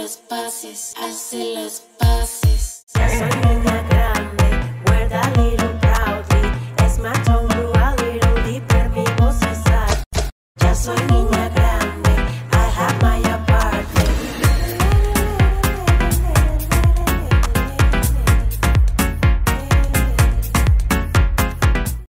las paces, hace las paces. Ya soy niña grande, wear that little proudly. As my tongue grew a little deeper, mi voz es sad. Ya soy niña